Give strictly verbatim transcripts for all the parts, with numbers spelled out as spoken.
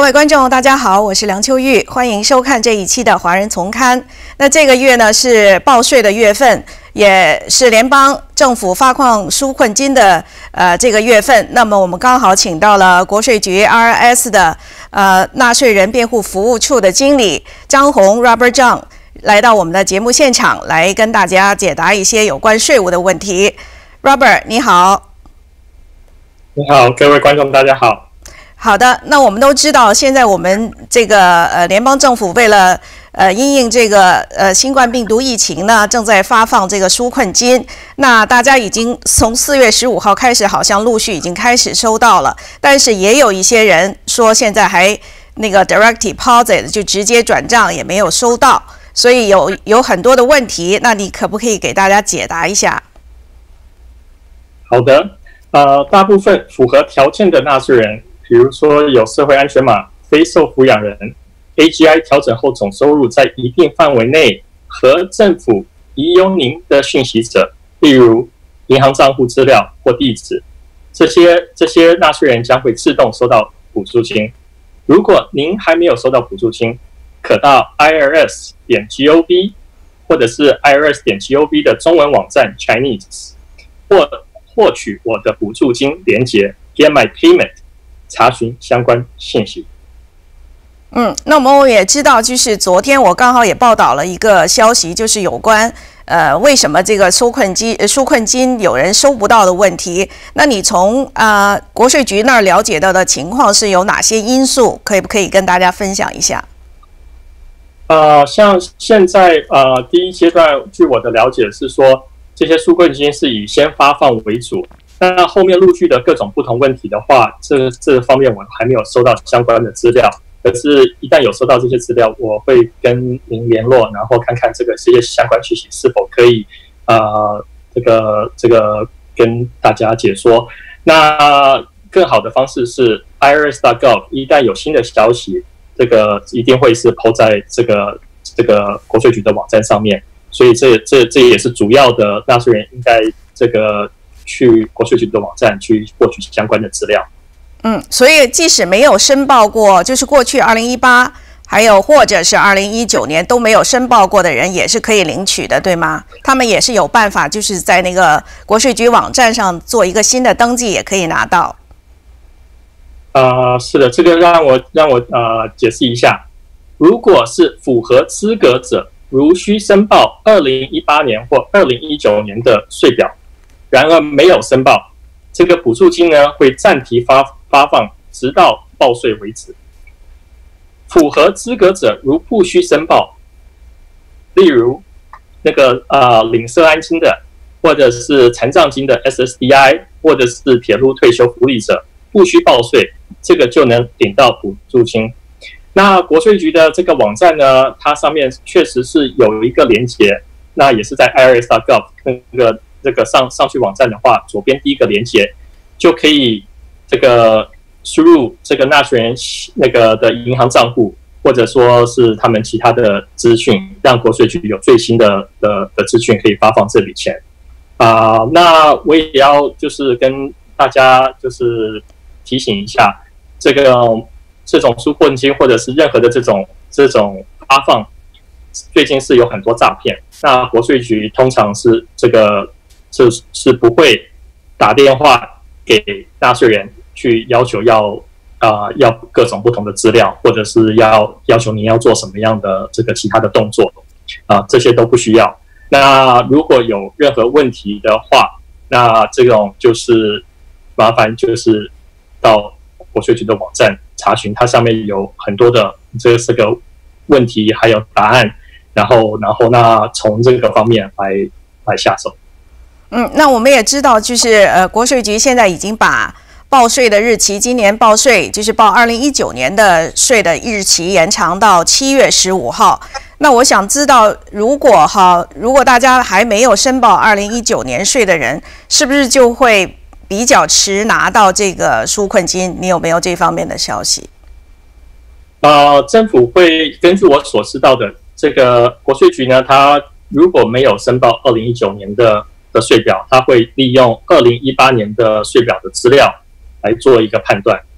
位观众，大家好，我是梁秋玉，欢迎收看这一期的《华人丛刊》。那这个月呢是报税的月份，也是联邦政府发放纾困金的呃这个月份。那么我们刚好请到了国税局 I R S 的呃纳税人辩护服务处的经理张宏 Robert Zhang 来到我们的节目现场，来跟大家解答一些有关税务的问题。Robert， 你好。 你好，各位观众，大家好。 好的，那我们都知道，现在我们这个呃联邦政府为了呃因应这个呃新冠病毒疫情呢，正在发放这个纾困金。那大家已经从四月十五号开始，好像陆续已经开始收到了，但是也有一些人说现在还那个 direct deposit 就直接转账也没有收到，所以有有很多的问题。那你可不可以给大家解答一下？ 好的，呃，大部分符合条件的纳税人，比如说有社会安全码、非受抚养人、A G I 调整后总收入在一定范围内和政府已有您的讯息者，例如银行账户资料或地址，这些这些纳税人将会自动收到补助金。如果您还没有收到补助金，可到 I R S 点 gov 或者是 I R S 点 gov 的中文网站 Chinese 或获取我的补助金连结 Get My Payment。查询相关信息。 嗯，那我们也知道，就是昨天我刚好也报道了一个消息，就是有关呃为什么这个纾困金纾困金有人收不到的问题。那你从啊、呃、国税局那儿了解到的情况是有哪些因素？可以不可以跟大家分享一下？ 呃，像现在呃第一阶段，据我的了解是说，这些纾困金是以先发放为主。那后面陆续的各种不同问题的话，这这方面我还没有收到相关的资料。可是，一旦有收到这些资料，我会跟您联络，然后看看这个这些相关讯息是否可以呃这个这个跟大家解说。那更好的方式是 I R S 点 gov， 一旦有新的消息，这个一定会是 po 在这个这个国税局的网站上面。所以这这这也是主要的纳税人应该这个。去国税局的网站去获取相关的资料。 嗯，所以即使没有申报过，就是过去二零一八还有或者是二零一九年都没有申报过的人，也是可以领取的，对吗？他们也是有办法，就是在那个国税局网站上做一个新的登记，也可以拿到。 呃，是的，这个让我让我呃解释一下。如果是符合资格者，如需申报二零一八年或二零一九年的税表。然而没有申报，这个补助金呢会暂停发发放，直到报税为止。符合资格者如不需申报，例如那个呃领社安金的，或者是残障金的 S S D I， 或者是铁路退休福利者，不需报税，这个就能领到补助金。那国税局的这个网站呢，它上面确实是有一个连结，那也是在 I R S 点 gov 那个。这个上上去网站的话，左边第一个连结就可以这个输入这个纳税人那个的银行账户，或者说是他们其他的资讯，让国税局有最新的的的资讯可以发放这笔钱啊、呃。那我也要就是跟大家就是提醒一下，这个这种纾困金或者是任何的这种这种发放，最近是有很多诈骗。那国税局通常是这个。是是不会打电话给纳税人去要求要啊、呃、要各种不同的资料，或者是要要求你要做什么样的这个其他的动作啊、呃，这些都不需要。那如果有任何问题的话，那这种就是麻烦就是到国税局的网站查询，它上面有很多的这这个问题还有答案，然后然后那从这个方面来来下手。 嗯，那我们也知道，就是呃，国税局现在已经把报税的日期，今年报税就是报二零一九年的税的日期延长到七月十五号。那我想知道，如果哈，如果大家还没有申报二零一九年税的人，是不是就会比较迟拿到这个纾困金？你有没有这方面的消息？ 呃，政府会根据我所知道的，这个国税局呢，它如果没有申报二零一九年的的税表，它会利用二零一八年的税表的资料来做一个判断。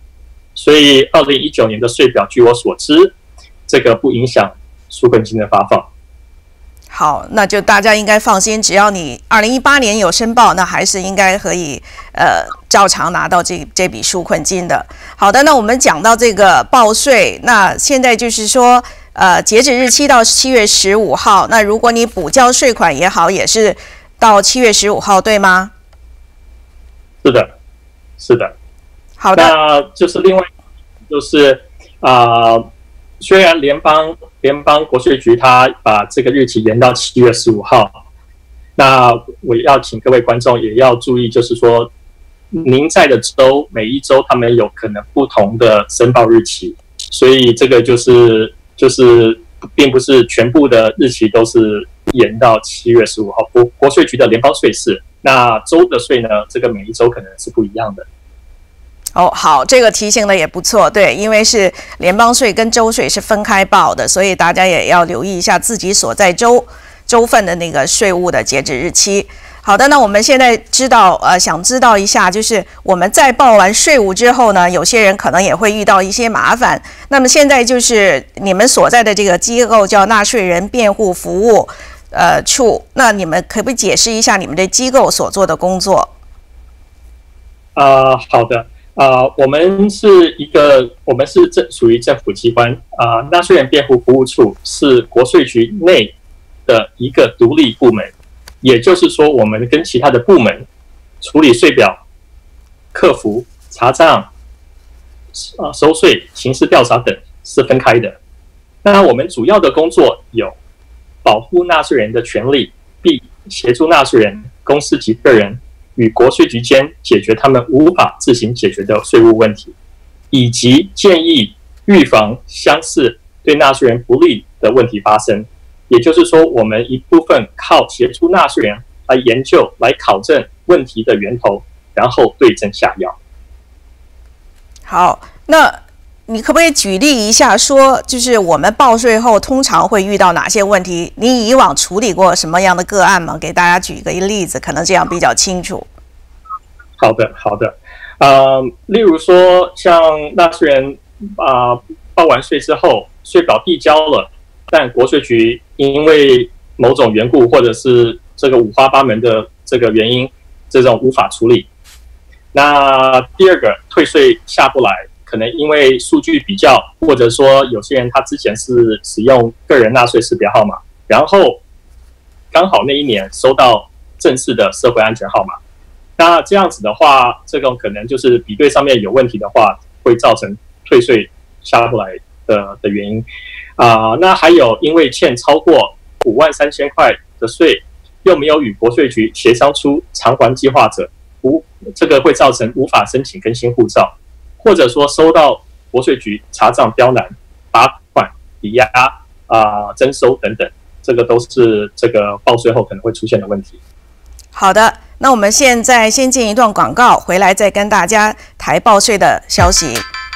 所以二零一九年的税表，据我所知，这个不影响纾困金的发放。 好，那就大家应该放心，只要你二零一八年有申报，那还是应该可以呃照常拿到这这笔纾困金的。好的，那我们讲到这个报税，那现在就是说呃截止日期到七月十五号，那如果你补交税款也好，也是到七月十五号，对吗？ 是的，是的。 好的。 那就是另外就是啊、呃，虽然联邦联邦国税局它把这个日期延到七月十五号，那我要请各位观众也要注意，就是说您在的州每一州他们有可能不同的申报日期，所以这个就是就是并不是全部的日期都是延到七月十五号。国国税局的联邦税是，那州的税呢，这个每一州可能是不一样的。 哦，好，这个提醒的也不错，对，因为是联邦税跟州税是分开报的，所以大家也要留意一下自己所在州州份的那个税务的截止日期。好的，那我们现在知道，呃，想知道一下，就是我们在报完税务之后呢，有些人可能也会遇到一些麻烦。那么现在就是你们所在的这个机构叫纳税人辩护服务呃处，那你们可不可以解释一下你们的机构所做的工作？ 啊、呃，好的。啊、呃，我们是一个，我们是政属于政府机关啊、呃，纳税人辩护服务处是国税局内的一个独立部门，也就是说，我们跟其他的部门处理税表、客服、查账、啊收税、刑事调查等是分开的。那我们主要的工作有保护纳税人的权利，并协助纳税人、公司及个人与国税局间解决他们无法自行解决的税务问题，以及建议预防相似对纳税人不利的问题发生。也就是说，我们一部分靠协助纳税人来研究、来考证问题的源头，然后对症下药。 好，那你可不可以举例一下说，就是我们报税后通常会遇到哪些问题？你以往处理过什么样的个案吗？给大家举一个例子，可能这样比较清楚。 好的，好的。呃，例如说，像纳税人啊、呃、报完税之后，税表递交了，但国税局因为某种缘故，或者是这个五花八门的这个原因，这种无法处理。那第二个，退税下不来。可能因为数据比较，或者说有些人他之前是使用个人纳税识别号码，然后刚好那一年收到正式的社会安全号码，那这样子的话，这种可能就是比对上面有问题的话，会造成退税下不来的的原因啊、呃。那还有因为欠超过五万三千块的税，又没有与国税局协商出偿还计划者，无这个会造成无法申请更新护照。或者说收到国税局查账刁难、罚款、抵押啊、呃、征收等等，这个都是这个报税后可能会出现的问题。 好的，那我们现在先进一段广告，回来再跟大家谈报税的消息。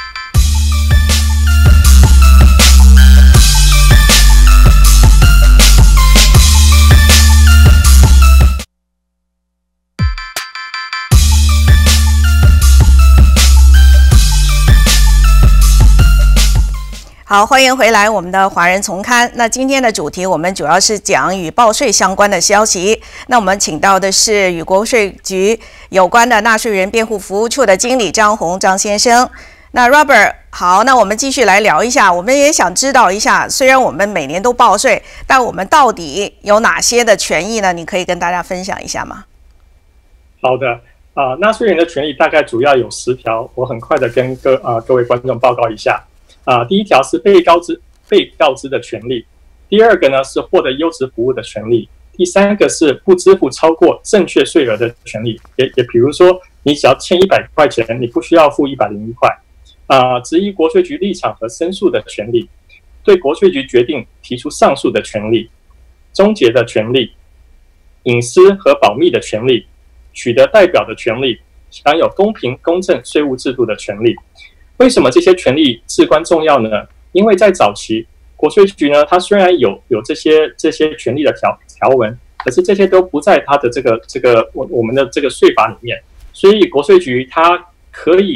好，欢迎回来，我们的华人丛刊。那今天的主题，我们主要是讲与报税相关的消息。那我们请到的是与国税局有关的纳税人辩护服务处的经理张宏张先生。那 Robert， 好，那我们继续来聊一下。我们也想知道一下，虽然我们每年都报税，但我们到底有哪些的权益呢？你可以跟大家分享一下吗？ 好的，啊、呃，纳税人的权益大概主要有十条，我很快的跟各啊、呃、各位观众报告一下。啊、呃，第一条是被告知被告知的权利，第二个呢是获得优质服务的权利，第三个是不支付超过正确税额的权利。也也比如说，你只要欠一百块钱，你不需要付一百零一块。啊、呃，质疑国税局立场和申诉的权利，对国税局决定提出上诉的权利，终结的权利，隐私和保密的权利，取得代表的权利，享有公平公正税务制度的权利。为什么这些权利至关重要呢？因为在早期，国税局呢，它虽然有有这些这些权利的条条文，可是这些都不在它的这个这个我我们的这个税法里面，所以国税局它可以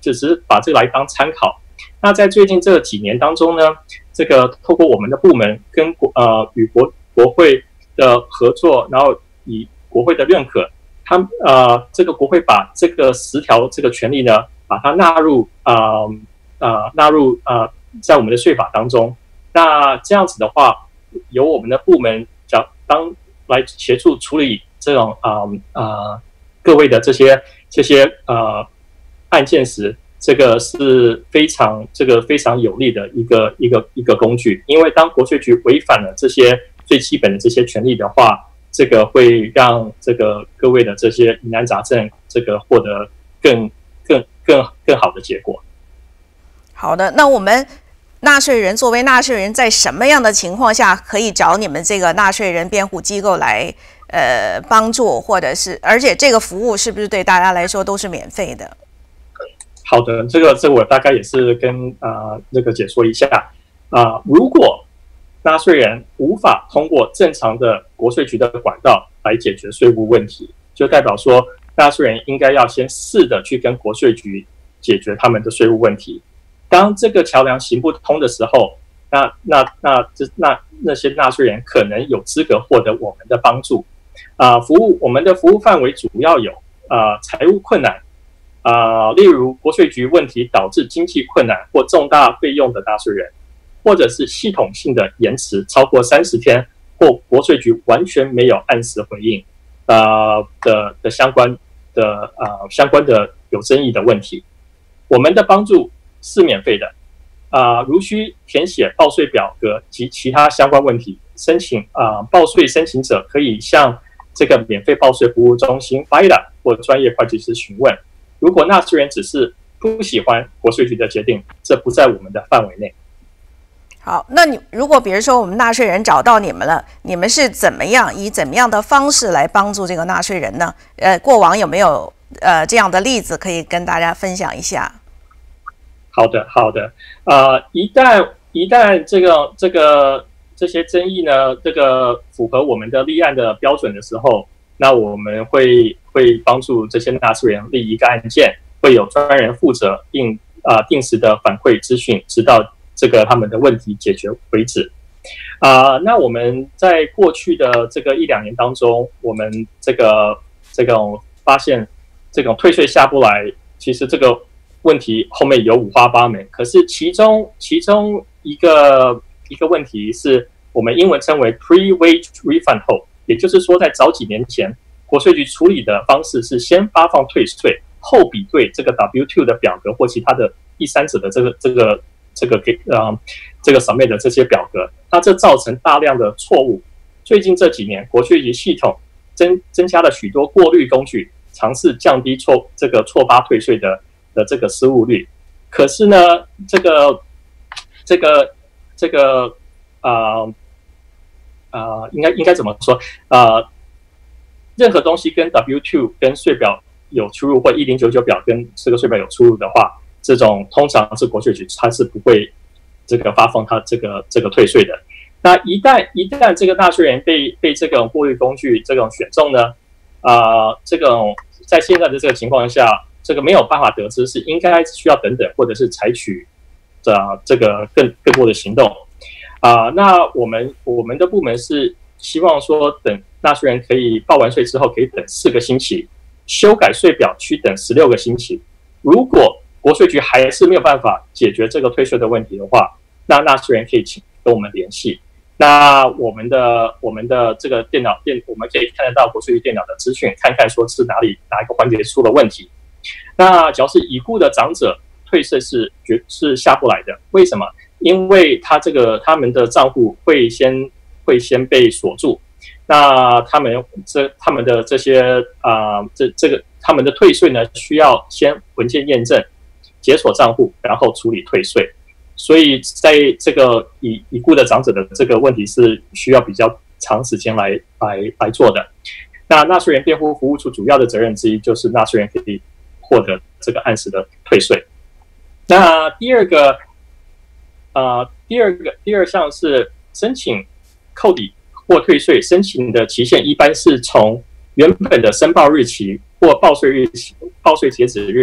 就只是把这个来当参考。那在最近这几年当中呢，这个透过我们的部门跟国呃与国国会的合作，然后以国会的认可，他呃这个国会把这个十条这个权利呢，把它纳入呃呃纳入呃在我们的税法当中。那这样子的话，由我们的部门讲当来协助处理这种呃呃各位的这些这些呃案件时。这个是非常这个非常有利的一个一个一个工具，因为当国税局违反了这些最基本的这些权利的话，这个会让这个各位的这些疑难杂症这个获得更更更更好的结果。 好的，那我们纳税人作为纳税人，在什么样的情况下可以找你们这个纳税人辩护机构来呃帮助，或者是而且这个服务是不是对大家来说都是免费的？ 好的，这个这个我大概也是跟啊、呃、这个解说一下啊、呃，如果纳税人无法通过正常的国税局的管道来解决税务问题，就代表说纳税人应该要先试着去跟国税局解决他们的税务问题。当这个桥梁行不通的时候，那那那这那那些纳税人可能有资格获得我们的帮助。啊、呃，服务我们的服务范围主要有呃财务困难。啊、呃，例如国税局问题导致经济困难或重大费用的纳税人，或者是系统性的延迟超过三十天，或国税局完全没有按时回应，呃的的相关的呃相关的有争议的问题，我们的帮助是免费的。啊、呃，如需填写报税表格及其他相关问题，申请啊、呃、报税申请者可以向这个免费报税服务中心 F I D A 或专业会计师询问。如果纳税人只是不喜欢国税局的决定，这不在我们的范围内。 好，那你如果比如说我们纳税人找到你们了，你们是怎么样以怎么样的方式来帮助这个纳税人呢？呃，过往有没有呃这样的例子可以跟大家分享一下？ 好的，好的。呃，一旦一旦这个这个这些争议呢，这个符合我们的立案的标准的时候，那我们会会帮助这些纳税人立一个案件，会有专人负责，并啊、呃、定时的反馈资讯，直到这个他们的问题解决为止。啊、呃，那我们在过去的这个一两年当中，我们这个这种发现，这种退税下不来，其实这个问题后面有五花八门。可是其中其中一个一个问题是我们英文称为 pre-wage refund hold。也就是说，在早几年前，国税局处理的方式是先发放退税，后比对这个 W 二 的表格或其他的第三者的这个这个这个给呃这个 submit 的这些表格，那这造成大量的错误。最近这几年，国税局系统增增加了许多过滤工具，尝试降低错这个错发退税的的这个失误率。可是呢，这个这个这个啊。呃呃，应该应该怎么说？呃，任何东西跟 W 二 跟税表有出入，或一零九九表跟这个税表有出入的话，这种通常是国税局它是不会这个发放它这个这个退税的。那一旦一旦这个纳税人被被这种过滤工具这种选中呢，啊、呃，这种在现在的这个情况下，这个没有办法得知是应该需要等等，或者是采取的这个更更多的行动。啊、呃，那我们我们的部门是希望说，等纳税人可以报完税之后，可以等四个星期，修改税表需等十六个星期。如果国税局还是没有办法解决这个退税的问题的话，那纳税人可以请跟我们联系。那我们的我们的这个电脑电，我们可以看得到国税局电脑的资讯，看看说是哪里哪一个环节出了问题。那只要是已故的长者退税是绝是下不来的，为什么？因为他这个他们的账户会先会先被锁住，那他们这他们的这些啊、呃、这这个他们的退税呢，需要先文件验证，解锁账户，然后处理退税。所以在这个已已故的长者的这个问题是需要比较长时间来来来做的。那纳税人辩护服务处主要的责任之一就是纳税人可以获得这个按时的退税。那第二个。呃，第二个第二项是申请扣抵或退税，申请的期限一般是从原本的申报日期或报税日期、报税截止日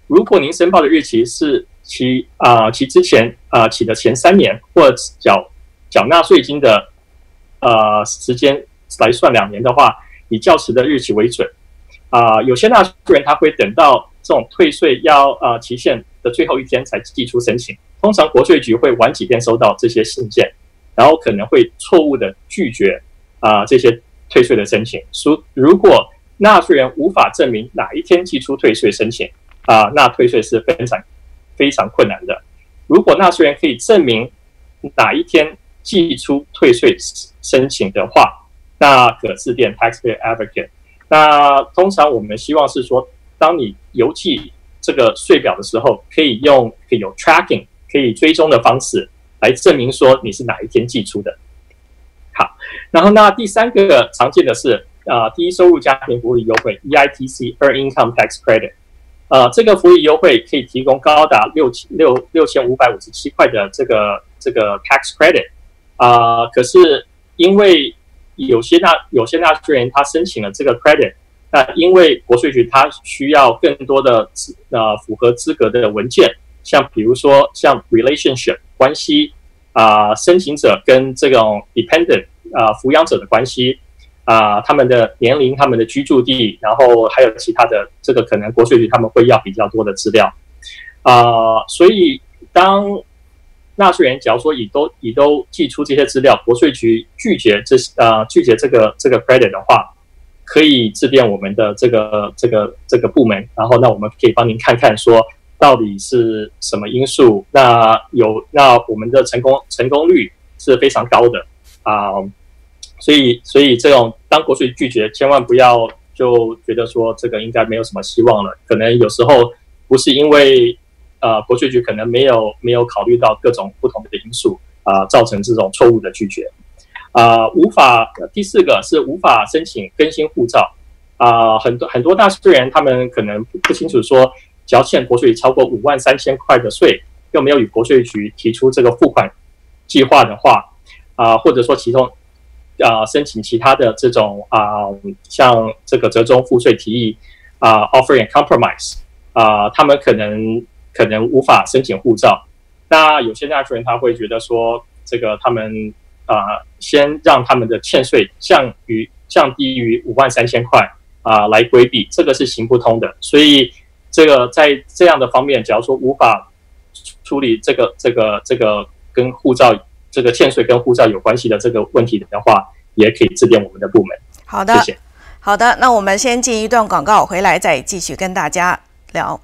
如果您申报的日期是其啊、呃、其之前啊、呃、起的前三年，或缴缴纳税金的呃时间来算两年的话，以较迟的日期为准。啊、呃，有些纳税人他会等到这种退税要呃期限的最后一天才寄出申请，通常国税局会晚几天收到这些信件，然后可能会错误的拒绝啊、呃、这些退税的申请。如果纳税人无法证明哪一天寄出退税申请啊、呃，那退税是非常非常困难的。如果纳税人可以证明哪一天寄出退税申请的话，那可致电 Taxpayer Advocate。那通常我们希望是说，当你邮寄这个税表的时候，可以用可以有 tracking 可以追踪的方式来证明说你是哪一天寄出的。好，然后那第三个常见的是呃低收入家庭福利优惠 E I T C Earned Income Tax Credit。呃，这个福利优惠可以提供高达六六六千五百五十七块的这个这个 tax credit。啊、呃，可是因为有些纳有些纳税人他申请了这个 credit， 那因为国税局他需要更多的呃符合资格的文件，像比如说像 relationship 关系啊、呃，申请者跟这种 dependent 啊、呃、抚养者的关系啊、呃，他们的年龄、他们的居住地，然后还有其他的这个可能国税局他们会要比较多的资料啊、呃，所以当纳税人假如说已都已都寄出这些资料，国税局拒绝这呃拒绝这个这个 credit 的话，可以致电我们的这个这个这个部门，然后那我们可以帮您看看说到底是什么因素。那有那我们的成功成功率是非常高的啊、呃，所以所以这种当国税拒绝，千万不要就觉得说这个应该没有什么希望了，可能有时候不是因为。呃，国税局可能没有没有考虑到各种不同的因素啊、呃，造成这种错误的拒绝啊、呃，无法。第四个是无法申请更新护照啊、呃，很多很多纳税人他们可能不清楚说，只要欠国税超过五万三千块的税，又没有与国税局提出这个付款计划的话啊、呃，或者说其中啊、呃、申请其他的这种啊、呃，像这个折中赋税提议啊、呃、，offer and compromise 啊、呃，他们可能。可能无法申请护照，那有些纳税人他会觉得说，这个他们啊、呃，先让他们的欠税降于降低于五万三千块啊、呃，来规避，这个是行不通的。所以，这个在这样的方面，假如说无法处理这个这个这个跟护照这个欠税跟护照有关系的这个问题的话，也可以致电我们的部门。 好的，谢谢。好的，那我们先进一段广告，回来再继续跟大家聊。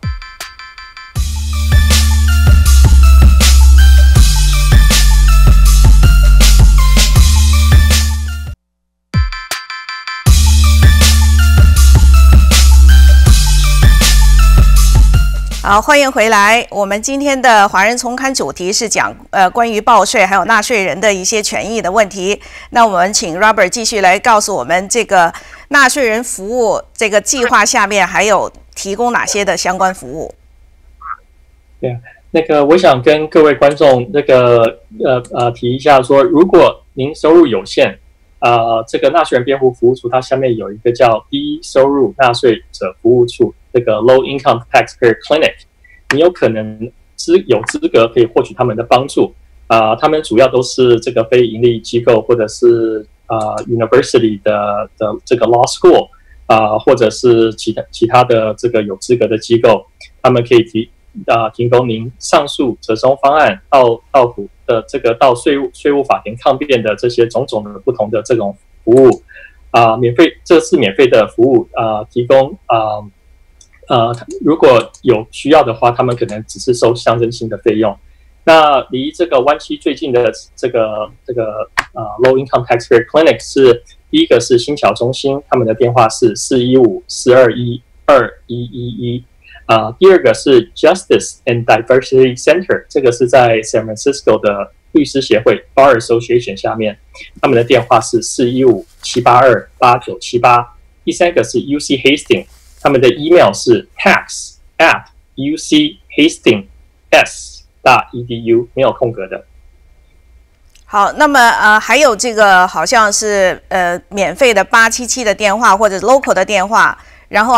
好，欢迎回来。我们今天的华人丛刊主题是讲呃关于报税还有纳税人的一些权益的问题。那我们请 Robert 继续来告诉我们这个纳税人服务这个计划下面还有提供哪些的相关服务。 对啊，那个我想跟各位观众那个呃呃提一下说，如果您收入有限，呃，这个纳税人辩护服务处它下面有一个叫低收入纳税者服务处。这个 Low Income Taxpayer Clinic， 你有可能资有资格可以获取他们的帮助啊、呃。他们主要都是这个非盈利机构，或者是呃 University 的的这个 Law School 啊、呃，或者是其他其他的这个有资格的机构，他们可以提啊、呃、提供您上诉折中方案到到府的这个到税务税务法庭抗辩的这些种种的不同的这种服务啊、呃，免费这是免费的服务啊、呃，提供啊。呃呃，如果有需要的话，他们可能只是收象征性的费用。那离这个湾区最近的这个这个呃 Low Income Taxpayer Clinic 是第一个是新桥中心，他们的电话是四一五四二一二一一一。啊，第二个是 Justice and Diversity Center， 这个是在 San Francisco 的律师协会 Bar Association 下面，他们的電話是四一五七八二八九七八。第三個是 U C Hastings， 他們的 email 是 tax at u c hastings s dot e d u， 沒有空格的。 好，那么呃还有这个好像是呃免费的八七七的电话或者 local 的电话，然后还有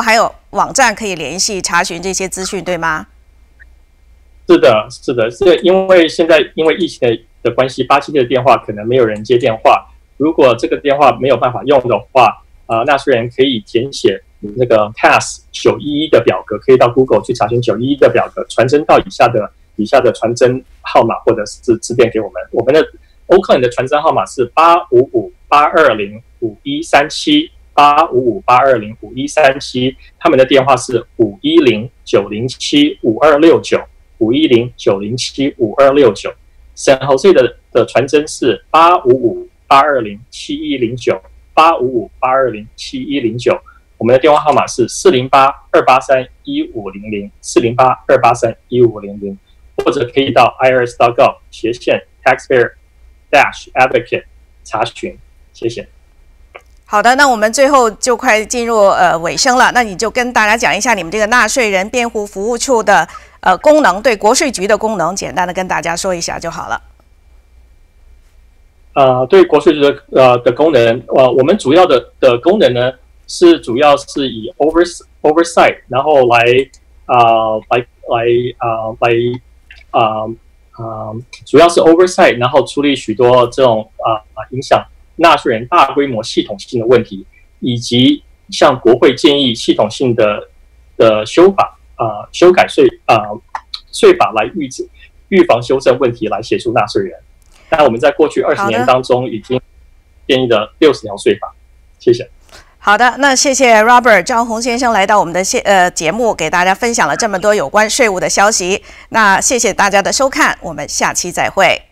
网站可以联系查询这些资讯，对吗？ 是的，是的，是因为现在因为疫情的的关系，八七六的电话可能没有人接电话。如果这个电话没有办法用的话，呃，纳税人可以填写那个 T A S 九一一的表格，可以到 Google 去查询九一一的表格，传真到以下的以下的传真号码，或者是致电给我们。我们的 Oakland 的传真号码是八五五八二零五一三七。八五五八二零五一三七，他们的电话是五一零九零七五二六九，五一零九零七五二六九。San Jose 的的传真是八五五八二零七一零九，八五五八二零七一零九。我们的电话号码是四零八二八三一五零零，四零八二八三一五零零，或者可以到 I R S dot gov 斜线 taxpayer dash advocate 查询。谢谢。 好的，那我们最后就快进入呃尾声了，那你就跟大家讲一下你们这个纳税人辩护服务处的呃功能，对国税局的功能，简单的跟大家说一下就好了。 呃，对国税局的呃的功能，呃，我们主要的的功能呢是主要是以 over oversight， 然后来啊、呃、来来啊、呃、来啊啊、呃呃、主要是 oversight， 然后处理许多这种啊、呃、影响纳税人大规模系统性的问题，以及向国会建议系统性的的修法啊、呃、修改税啊、呃、税法来预预防修正问题，来协助纳税人。那我们在过去二十年当中已经建议了六十条税法。谢谢。 好的，那谢谢 Robert 张宏先生来到我们的呃节目，给大家分享了这么多有关税务的消息。那谢谢大家的收看，我们下期再会。